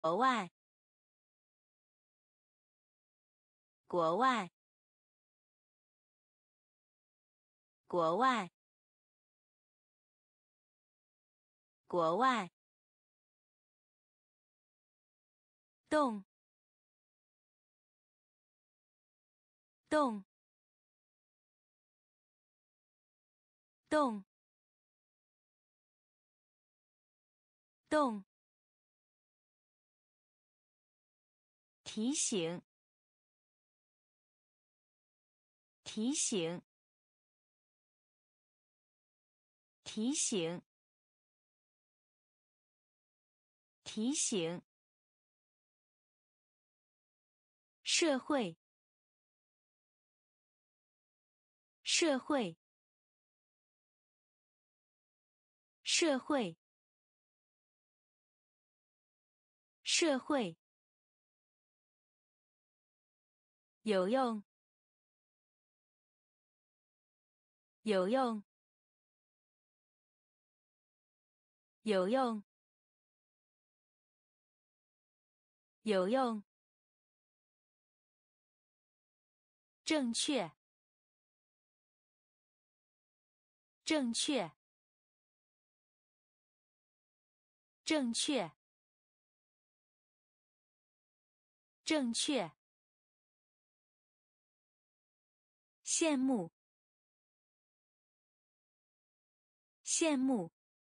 国外，国外，国外，国外，动，动，动，动，提醒，提醒，提醒，提醒，社会，社会，社会，社会，有用，有用，有用，有用，正确，正确，正确，正确，羡慕，羡慕，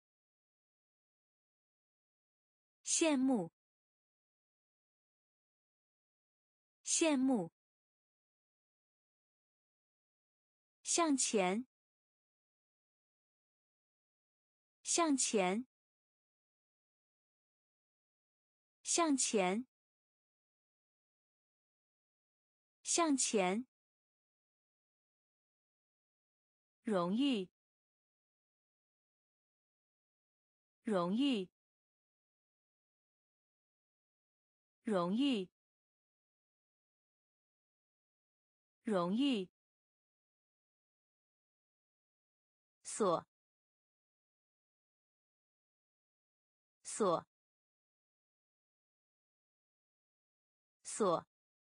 羡慕，羡慕，向前，向前，向前，向前，荣誉，荣誉，荣誉，荣誉，所，所，所，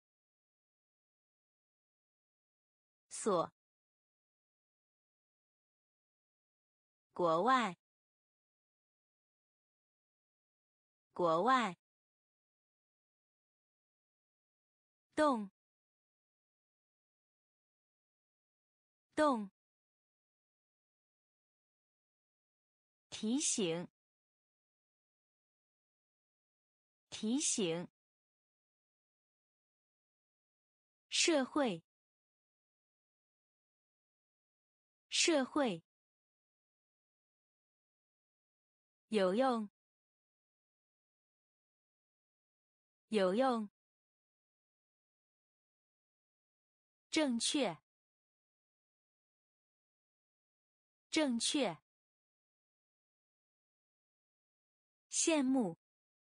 所，国外，国外，动，动，提醒，提醒，社会，社会，有用，有用，正确，正确，羡慕，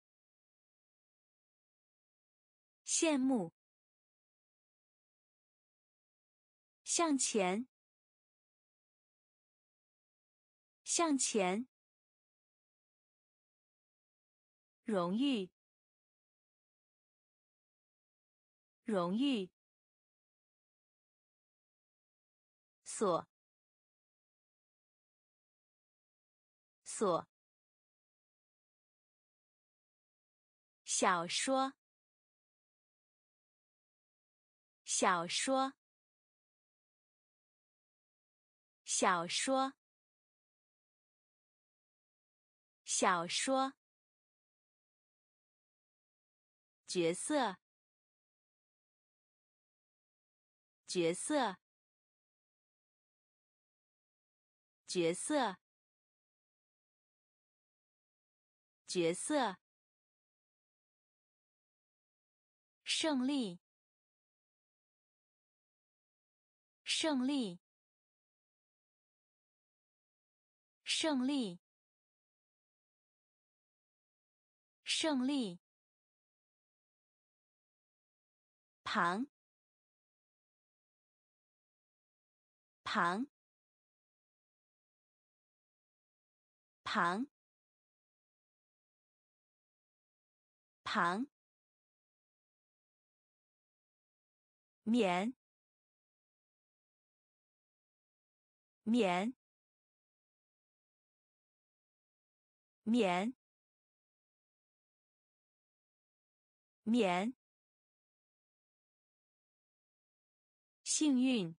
羡慕，向前，向前，荣誉，荣誉，所，所，小说，小说，小说，小说，角色，角色，角色，角色，胜利，胜利，胜利，胜利，旁，旁，旁， 旁，免，免，免，免。幸运，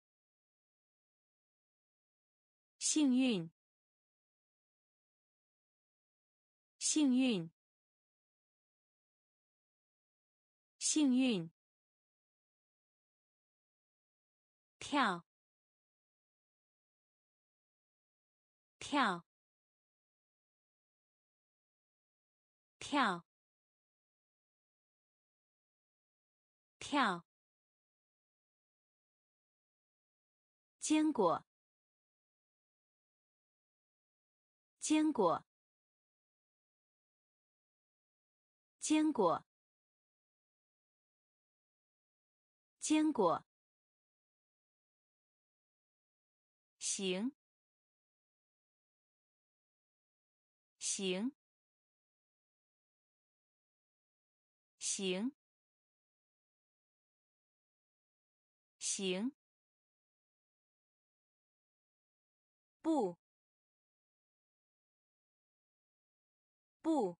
幸运，幸运，幸运。跳，跳，跳，跳。坚果，坚果，坚果，坚果。行，行，行，行。不，不，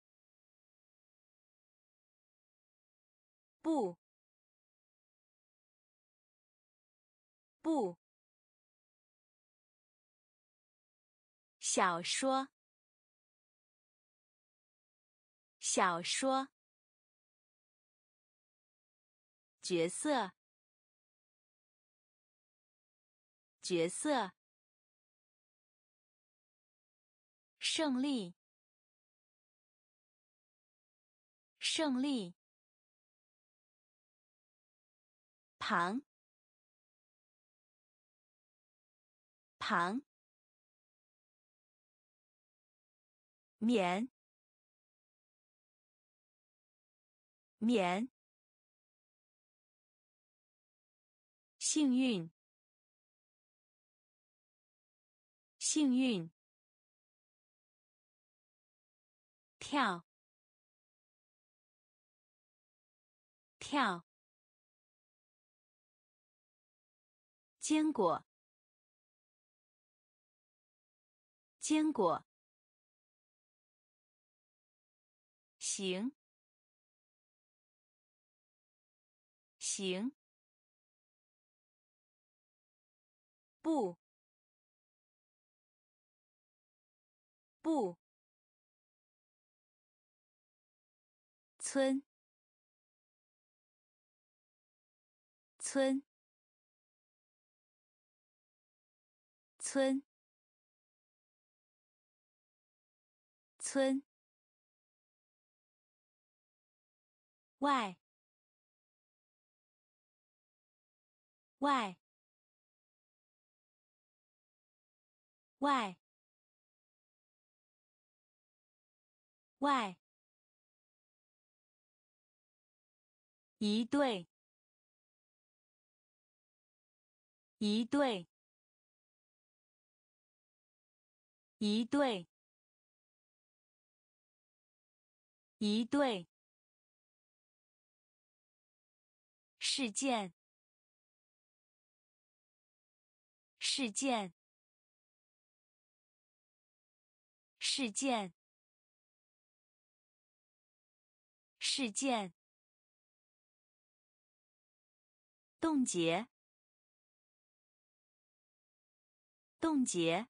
不，不。小说，小说。角色，角色。胜利，胜利。旁，旁，免，免。幸运，幸运。跳，跳。坚果，坚果。行，行。不，不。村，村，村，村。外，外，外，外。一对，一对，一对，一对。事件，事件，事件，事件。冻结，冻结，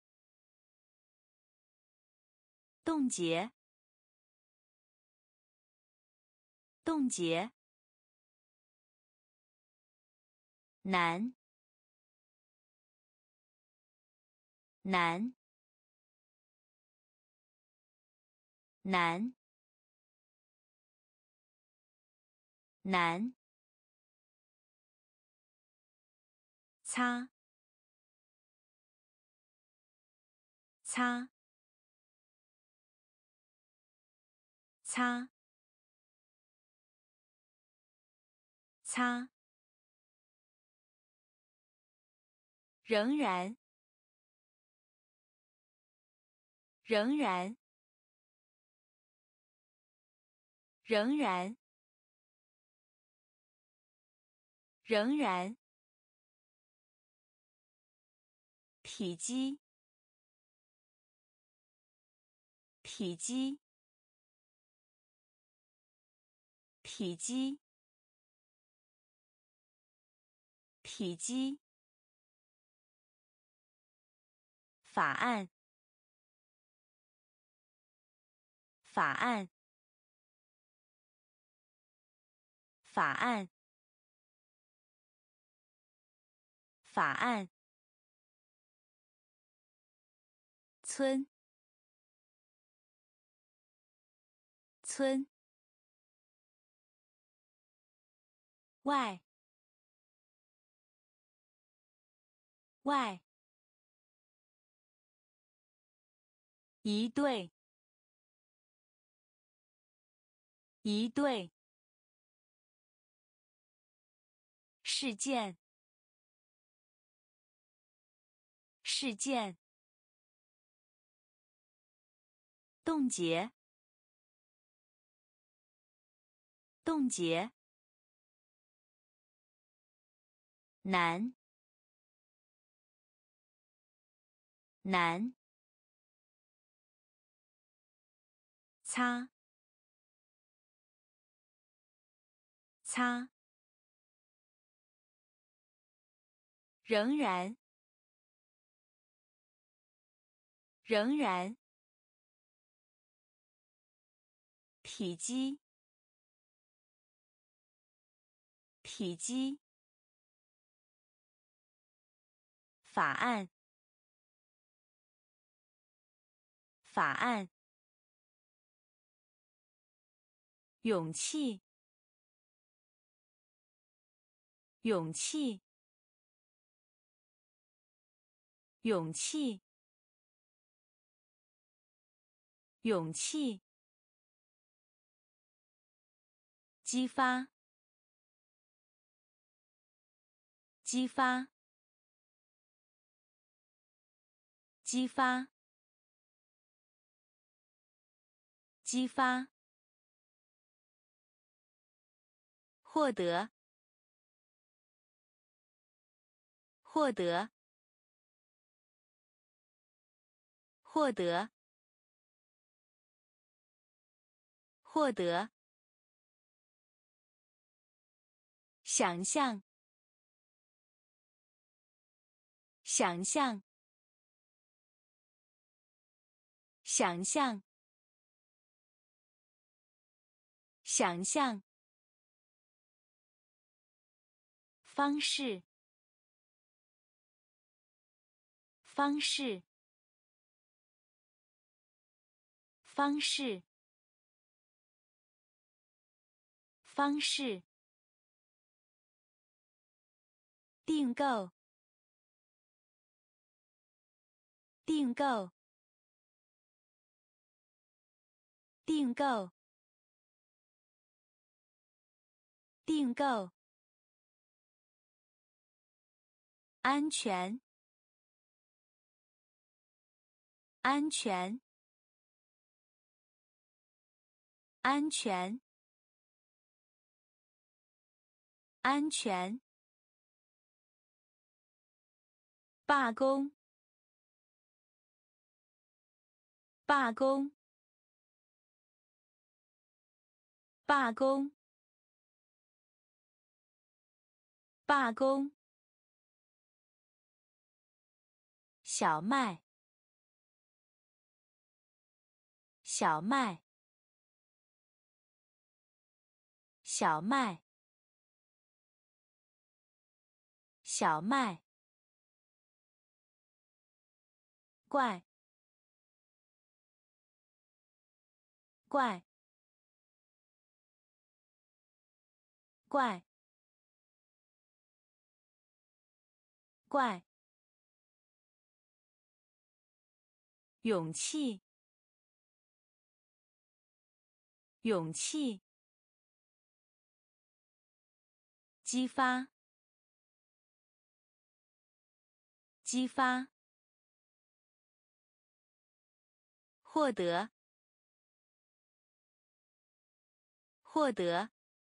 冻结，冻结。难，难，难，难。擦，擦，擦，擦。仍然，仍然， 仍然，仍然，体积，体积，体积，体积，法案，法案，法案，法案，村，村，外，外，一对，一对，事件，事件，冻结，冻结，难，难，擦，擦，仍然，仍然，体积，体积，法案，法案，勇气，勇气，勇气，勇气，激发，激发，激发，激发，获得，获得，获得，获得，想象，想象，想象，想象，方式，方式，方式，方式，订购，订购，订购，订购，安全，安全，安全，安全，罢工，罢工，罢工，罢工，小麦，小麦，小麦，小麦，怪，怪，怪，怪，勇气，勇气，激发，激发，获得， 获得，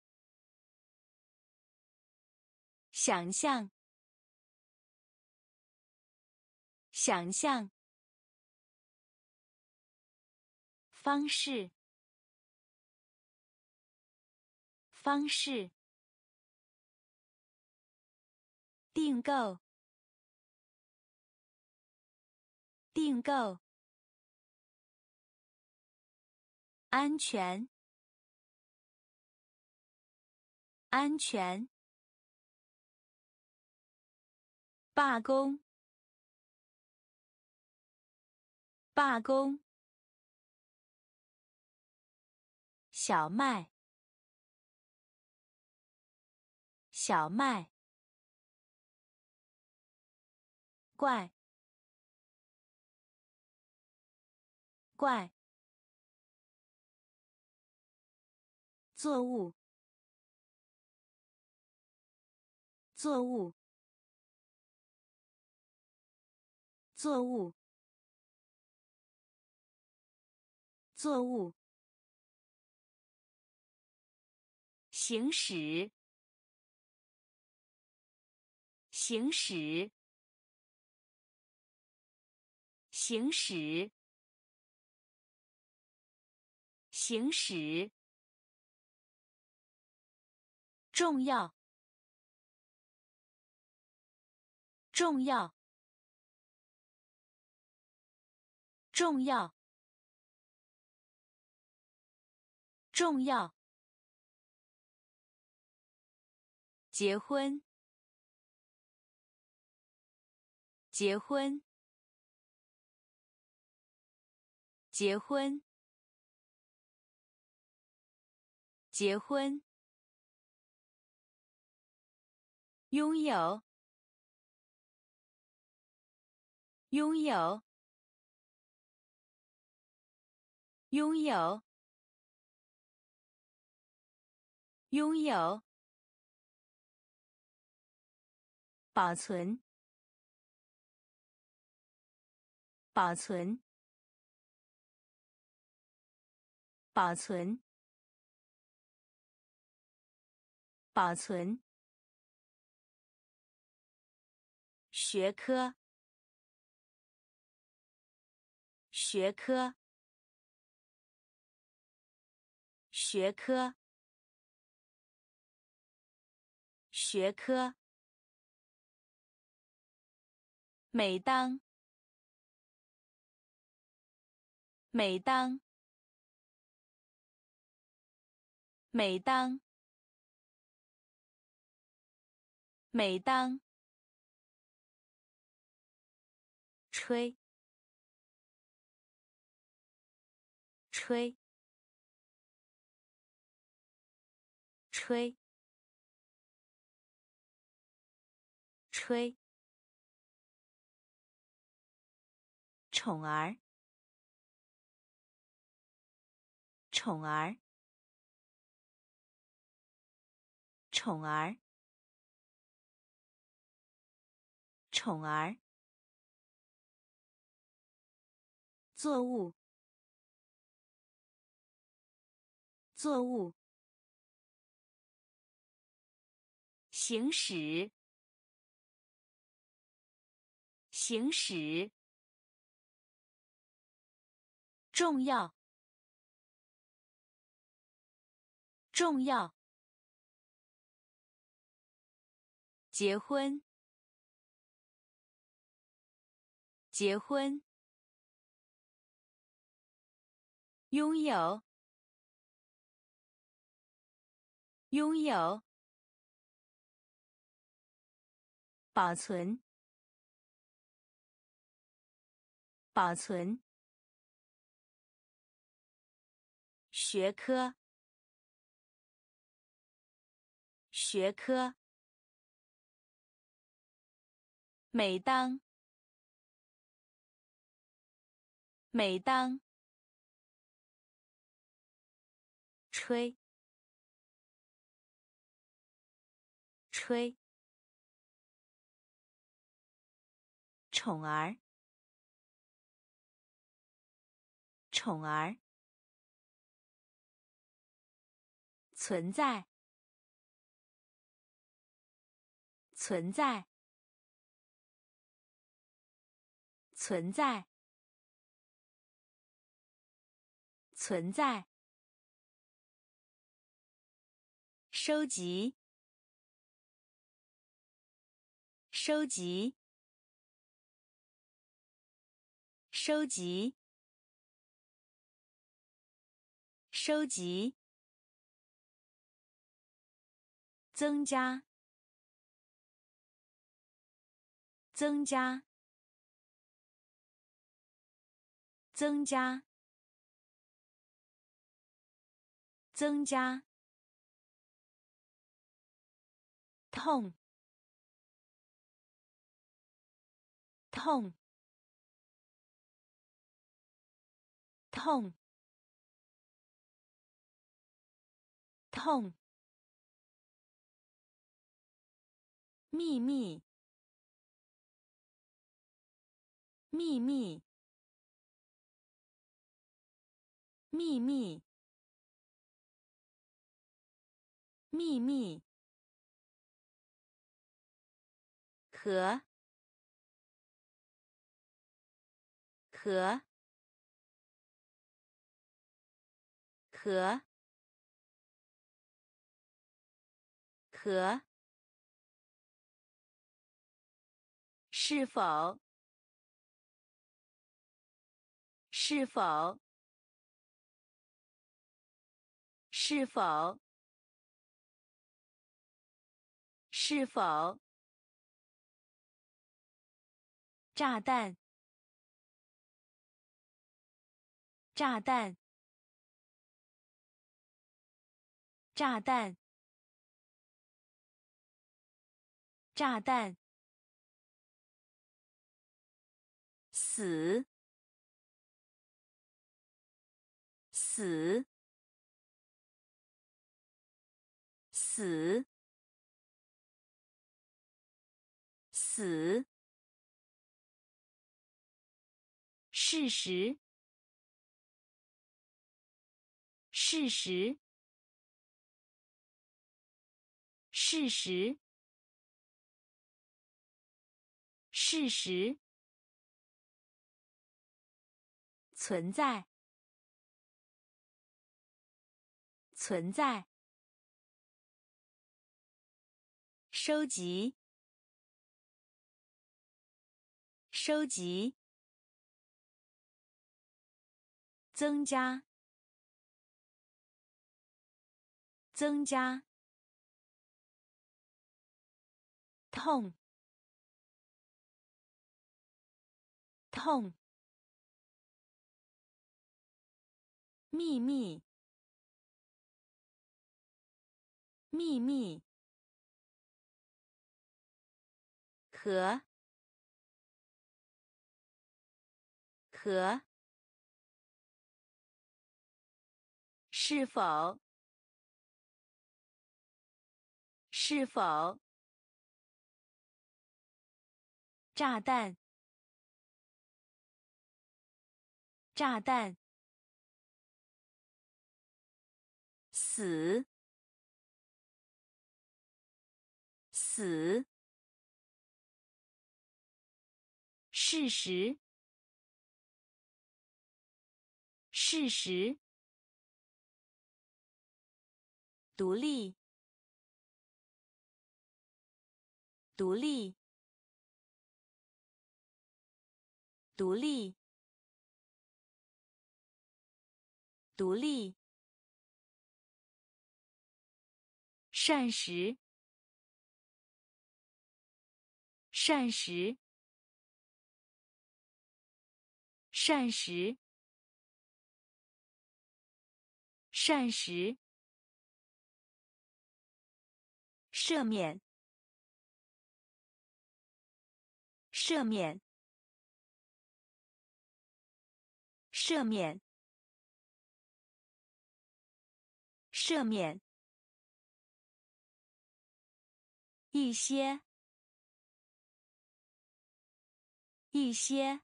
想象，想象，方式，方式，订购，订购，安全，安全，罢工，罢工，小麦，小麦，怪，怪，作物，作物，作物，作物，行驶，行驶，行驶，行驶，重要，重要，重要，重要，结婚，结婚，结婚，结婚，拥有，拥有，拥有，拥有，保存，保存，保存，保存，学科，学科，学科，学科，每当，每当，每当，每当，吹，吹，吹，吹，宠儿，宠儿，宠儿，宠儿，作物，作物，行驶，行驶，重要，重要，结婚，结婚，拥有，拥有，保存，保存，学科，学科，每当，每当，吹，吹，宠儿，宠儿， 存在，存在，存在，存在。收集，收集，收集，收集。增加，增加，增加，增加。痛，痛，痛，痛。秘密，秘密，秘密，秘密。和，和，和，和。是否，是否，是否，是否。炸弹，炸弹，炸弹，炸弹。死，死，死，死。事实，事实，事实，事实。存在，存在。收集，收集。增加，增加。痛，痛。秘密，秘密。和，和。是否，是否。炸弹，炸弹。死，死。事实，事实。独立，独立，独立，独立。膳食，膳食，膳食，膳食。赦免，赦免，赦免，赦免。一些，一些，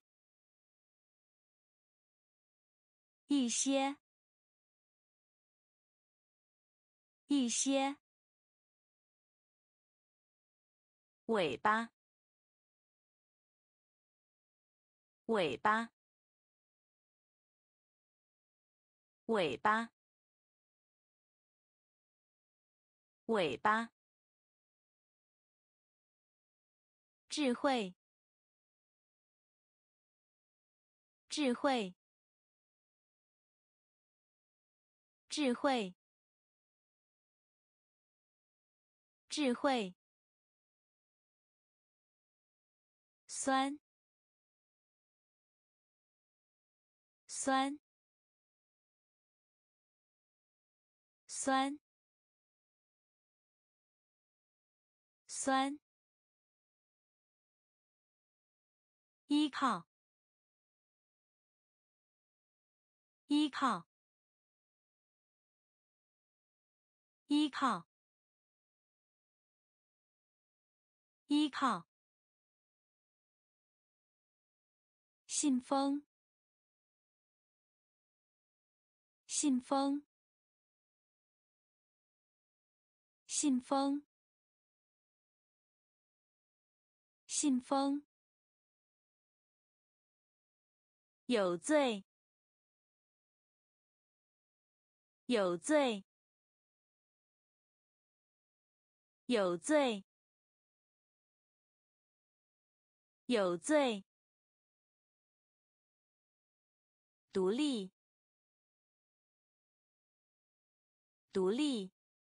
一些。 一些，尾巴，尾巴，尾巴，尾巴，智慧，智慧，智慧，智慧，酸，酸，酸，酸，依靠，依靠，依靠，依靠，信封，信封，信封，信封，有罪，有罪，有罪，有罪，独立，独立，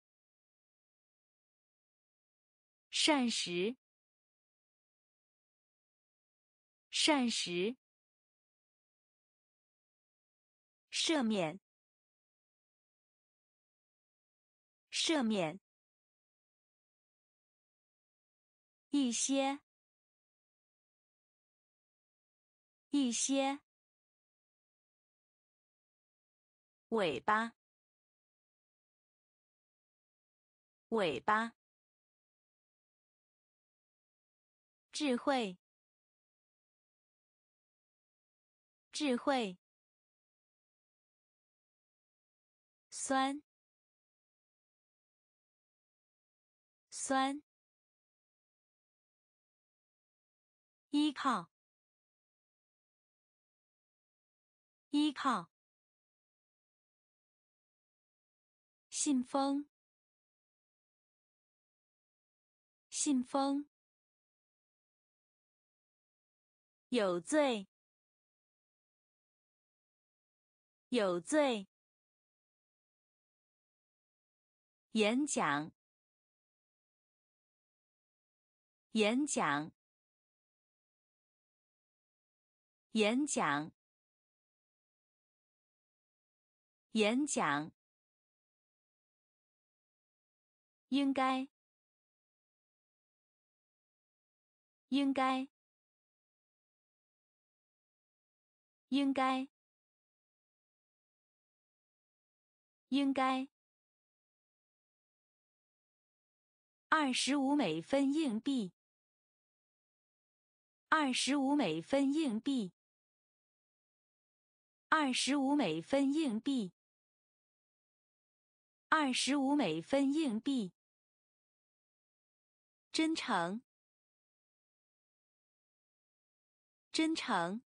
膳食，膳食，赦免，赦免，一些，一些，尾巴，尾巴，智慧，智慧，酸，酸，依靠，依靠，信封，信封，有罪，有罪，演讲，演讲，演讲，演讲，应该，应该，应该，应该，25美分硬币，25美分硬币，25美分硬币，25美分硬币，真诚，真诚，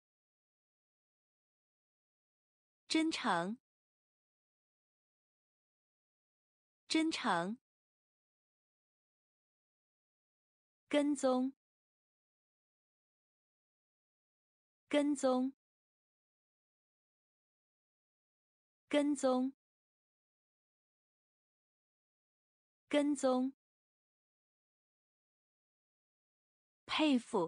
真诚，真诚，跟踪，跟踪，跟踪，跟踪，佩服，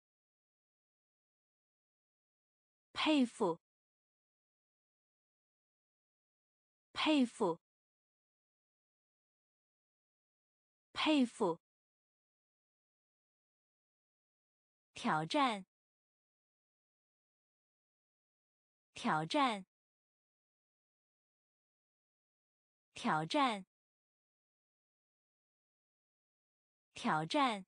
佩服，佩服，佩服，挑战，挑战，挑战，挑战，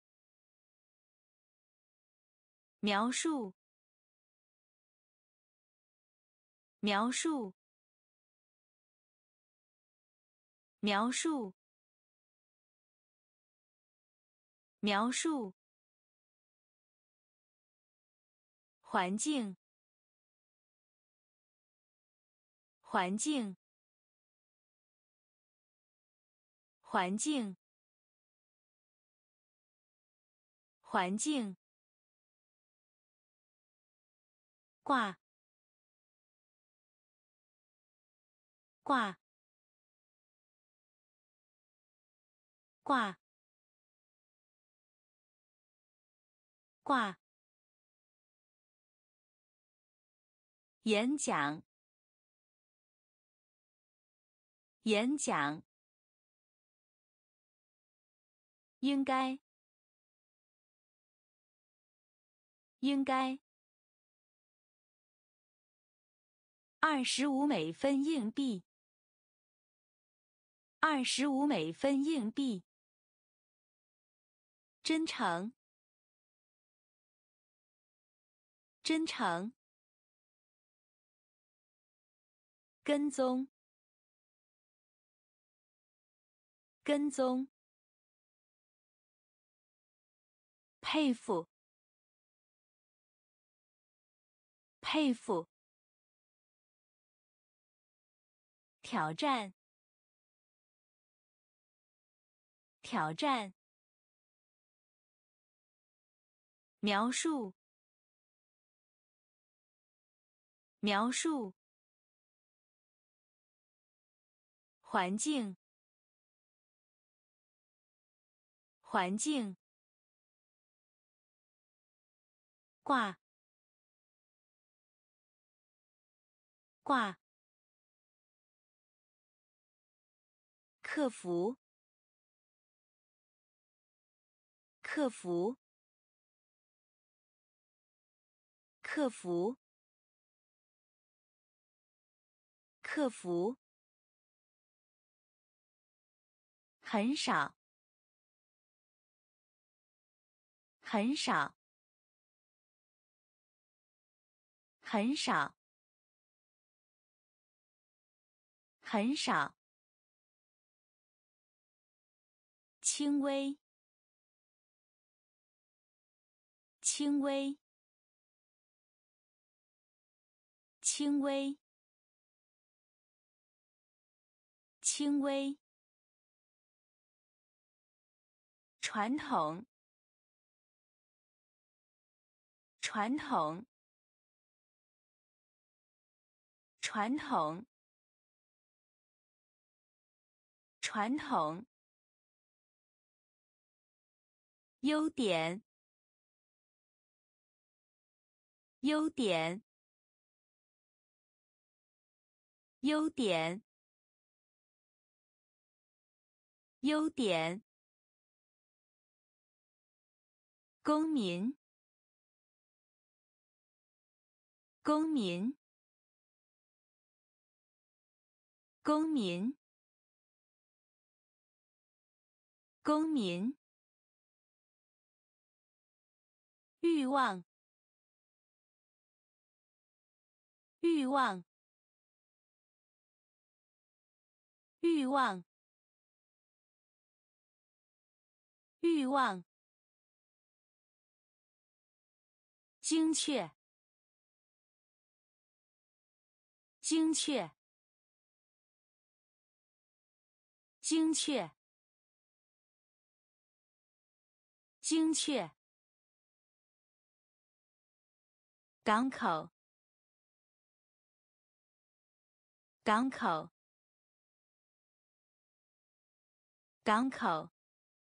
描述，描述， 描述，描述。环境，环境，环境，环境。挂，挂，挂，挂。演讲，演讲。应该，应该。25美分硬币，25美分硬币。真诚，真诚。跟踪，跟踪。佩服，佩服。挑战，挑战。描述，描述。环境，环境。挂，挂。克服，克服，克服，克服。很少，很少，很少，很少。轻微，轻微，轻微，轻微。传统，传统，传统，传统。优点，优点，优点，优点。公民，公民，公民，公民。欲望，欲望，欲望，欲望。精确，精确，精确，精确。港口，港口，港口，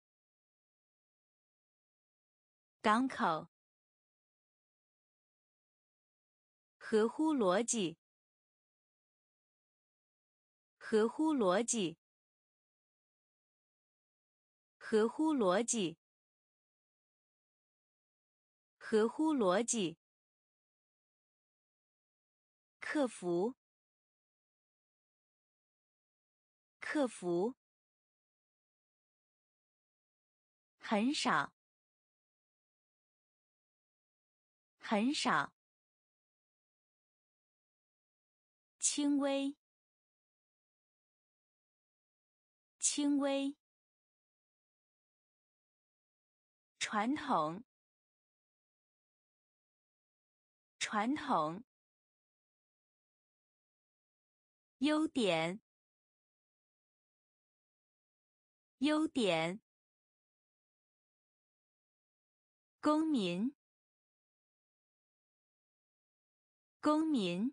港口。合乎逻辑，合乎逻辑，合乎逻辑，合乎逻辑。克服，克服。很少，很少。轻微， 轻微，传统，传统，优点，优点，公民，公民，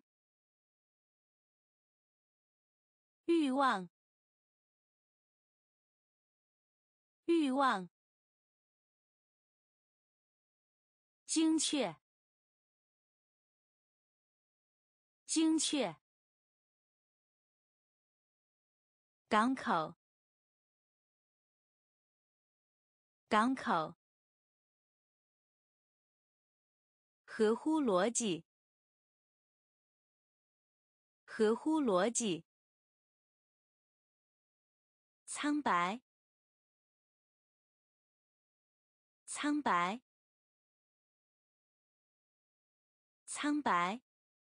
欲望，欲望，精确，精确，港口，港口，合乎逻辑，合乎逻辑，苍白，苍白，苍白，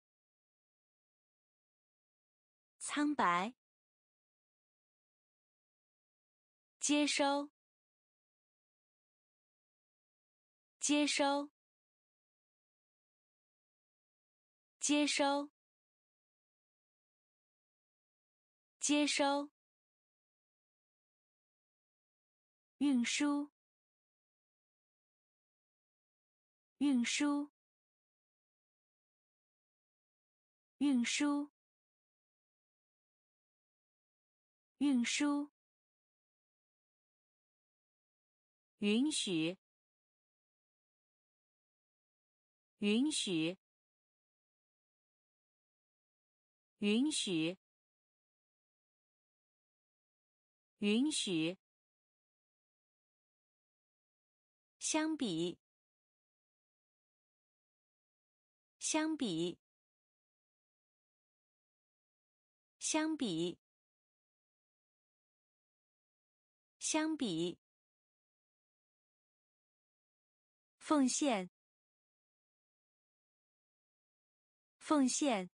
苍白，接收，接收，接收，接收，运输，运输，运输，运输，允许，允许，允许，允许，相比，相比，相比，相比，奉献，奉献，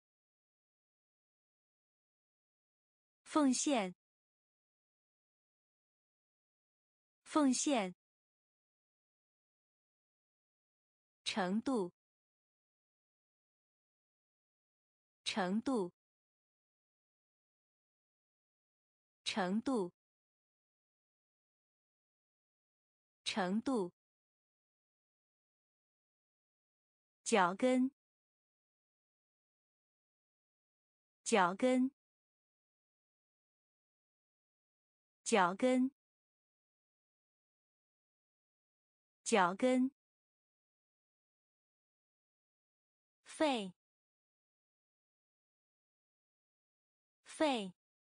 奉献，奉献，程度，程度，程度，程度，脚跟，脚跟，脚跟，脚跟，肺，肺，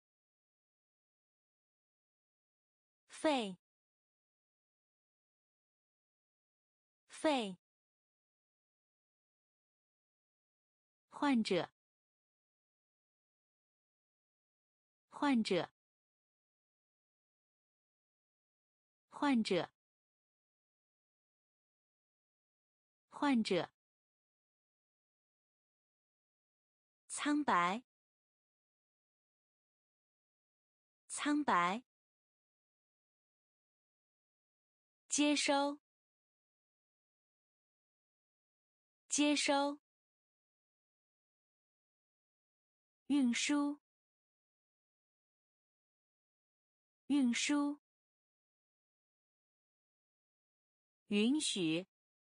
肺，肺，患者，患者，患者，患者，苍白，苍白，接收，接收，运输，运输，允许，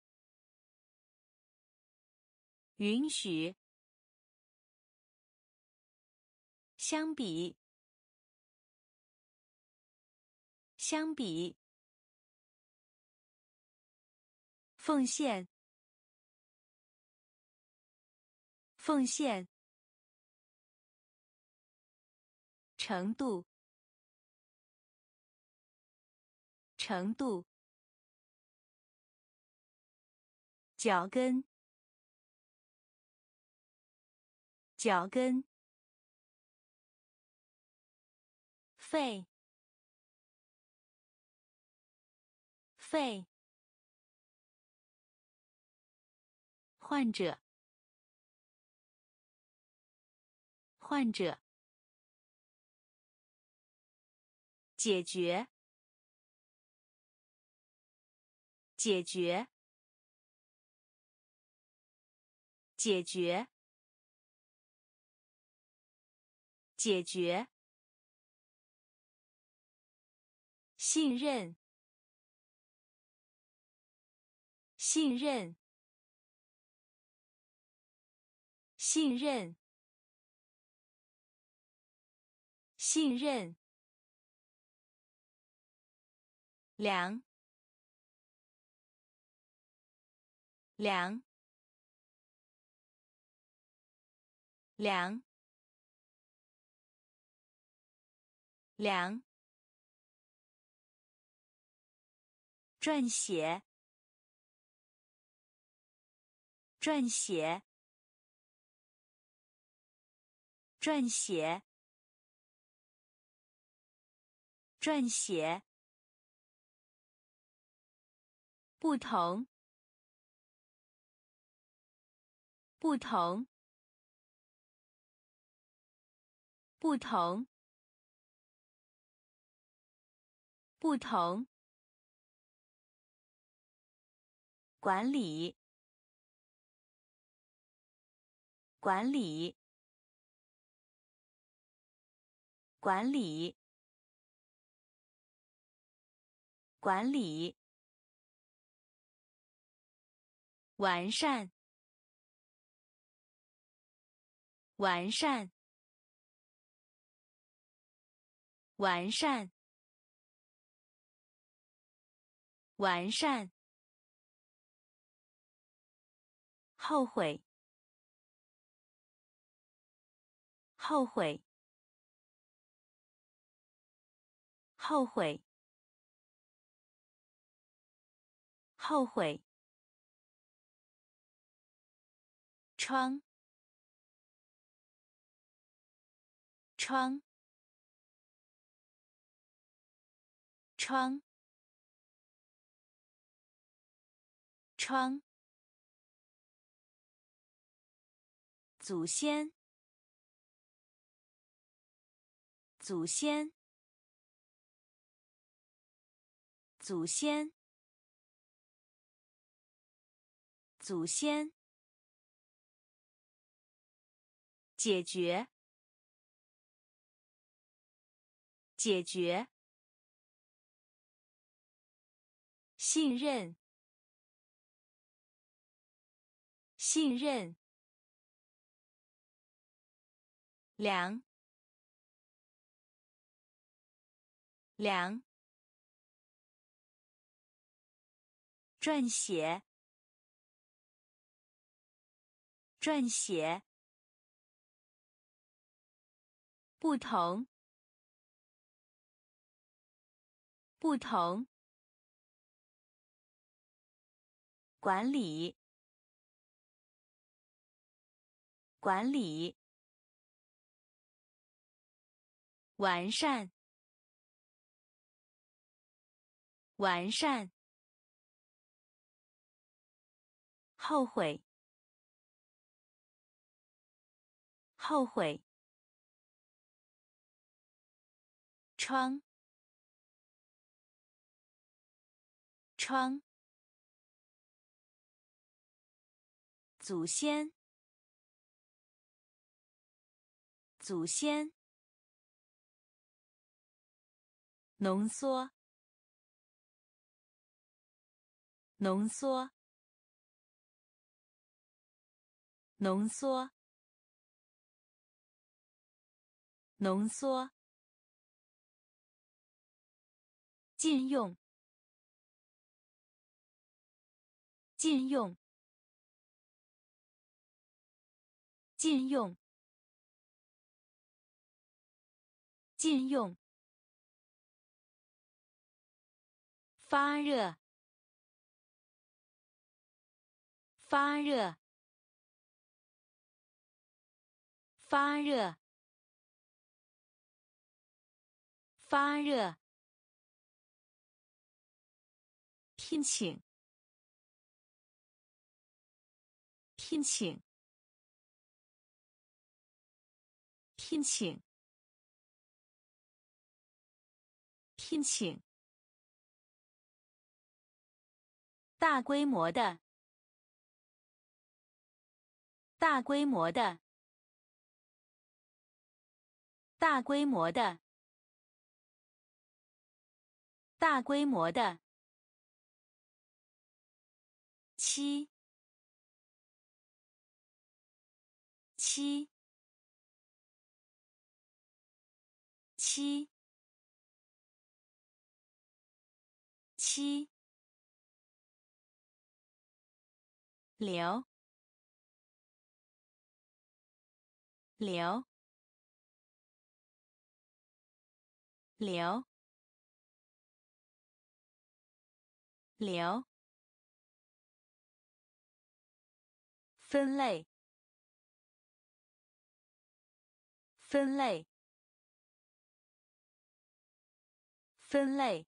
允许，相比，相比，奉献，奉献，程度，程度，脚跟，脚跟，肺，肺，患者，患者， 解决，解决，解决，解决，信任，信任，信任，信任，量，量，量，量，撰写，撰写，撰写，撰写，不同，不同，不同，不同，管理，管理，管理，管理，完善，完善，完善，完善，后悔，后悔，后悔，后悔，窗，窗，窗，窗，祖先，祖先，祖先，祖先，解决，解决，信任，信任，量，量，撰写，撰写，不同，不同，管理，管理，完善，完善，后悔，后悔，窗，窗，祖先，祖先，浓缩，浓缩，浓缩，浓缩，禁用，禁用，禁用，禁用，发热，发热，发热，发热，聘请，聘请，聘请， 聘请。大规模的。大规模的。大规模的。大规模的。七。七。七。七。流。流。流。流。分类。分类。分类。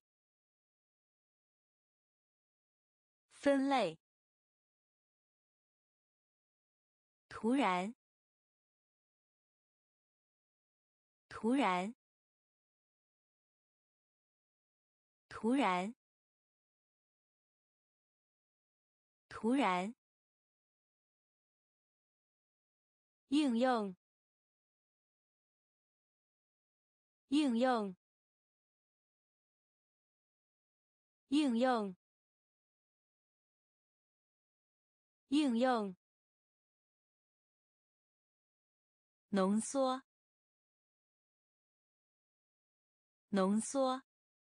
分类。突然。突然。突然。突然。应用。应用。应用。应用。浓缩。浓缩。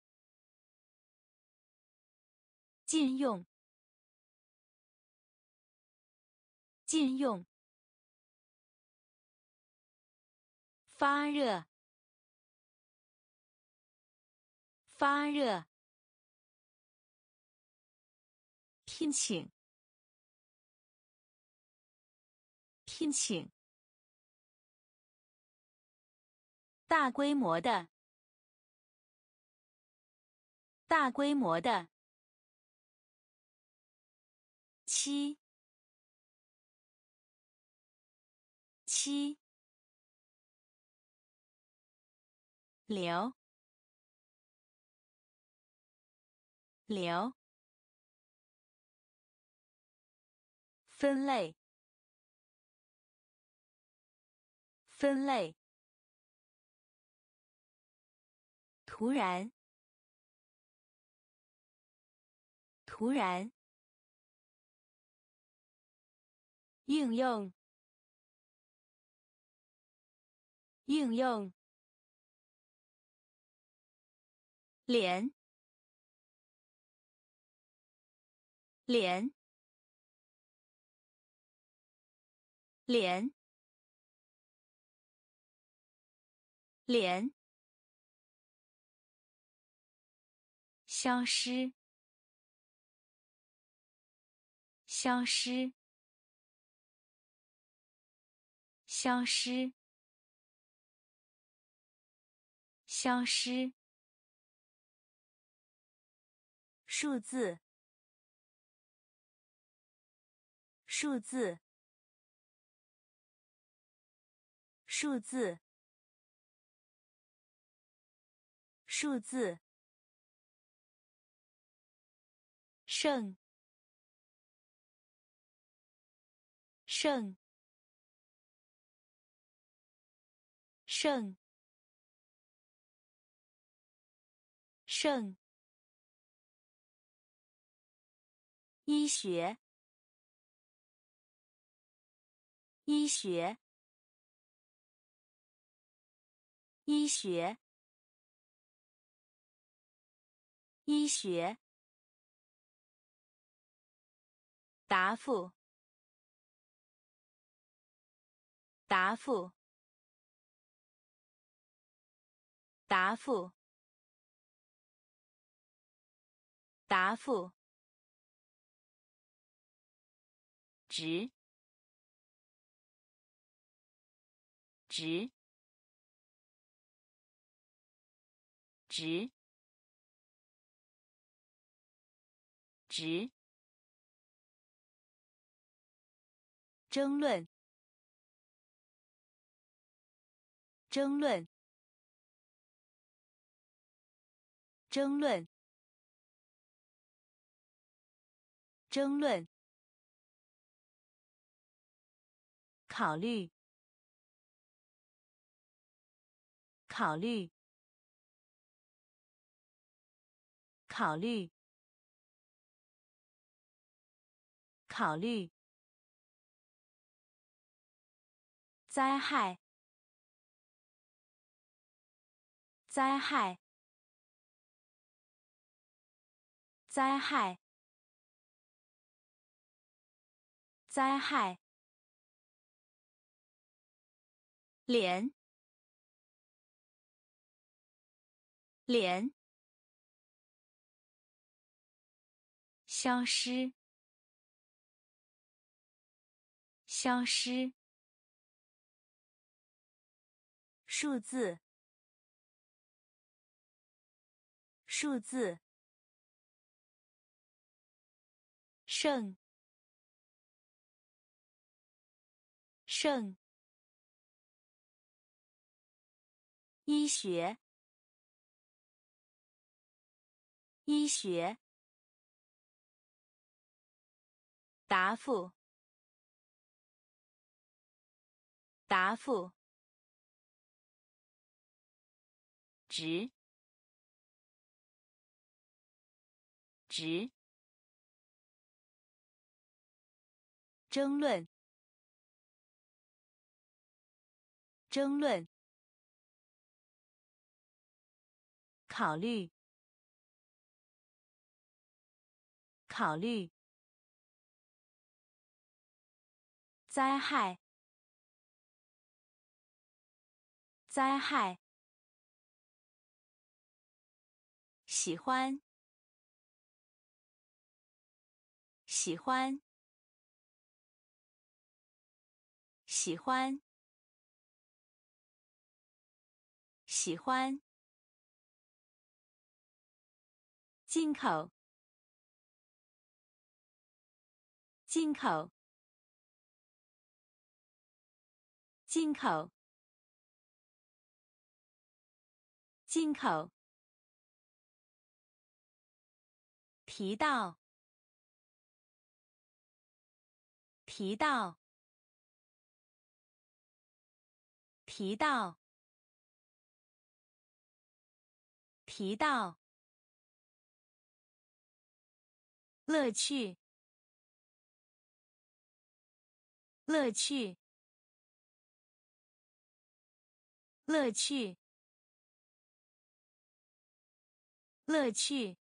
禁用。禁用。发热。发热。聘请。聘请。大规模的。大规模的。七。七。流。流。分类。分类。突然。突然。应用。应用。脸。脸。脸。脸。消失。消失。消失。消失。数字。数字。数字。数字。胜。胜。胜。胜。医学。医学。医学。医学。答复。答复。答复。答复。直。直。直。直。争论。争论。 争论，争论，考虑，考虑，考虑，考虑，灾害，灾害，灾害，灾害，脸，脸，消失，消失，数字，数字，圣，圣，医学，医学，答复，答复，直，直，争论，争论，考虑，考虑，灾害，灾害，喜欢，喜欢，喜欢，喜欢，进口，进口，进口，进口，提到，提到，提到，提到，乐趣，乐趣，乐趣，乐趣，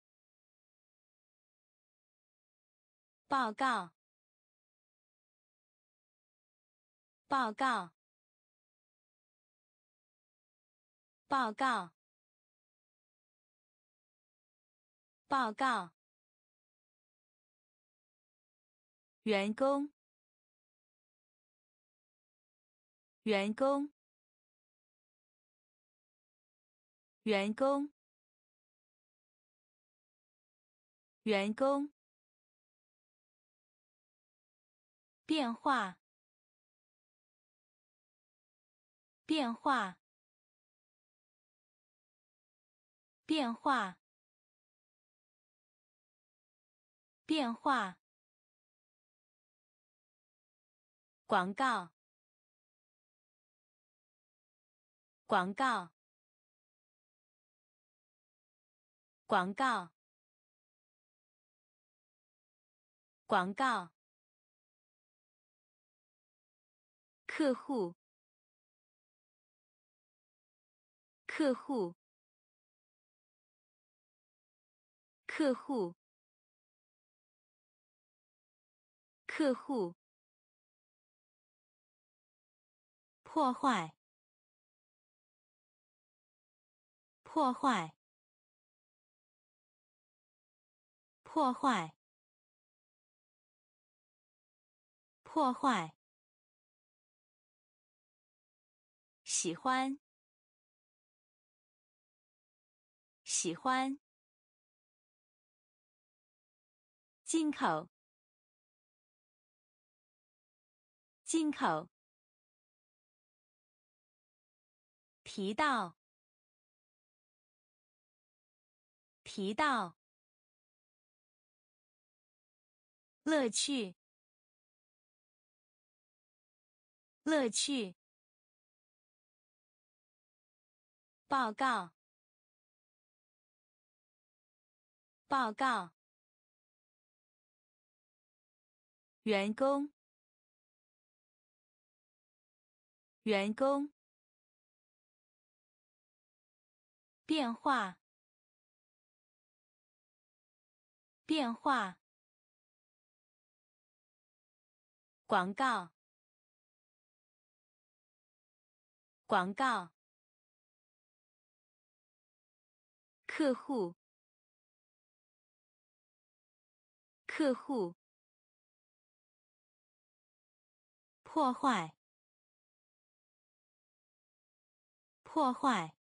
报告，报告，报告，报告，员工，员工，员工，员工，变化，变化，变化，变化，广告，广告，广告，广告，客户，客户，客户，客户，破坏，破坏，破坏，破坏，喜欢，喜欢，进口，进口，提到， 提到，乐趣，乐趣，报告，报告，员工，员工，变化，变化，广告，广告，客户，客户，破坏，破坏，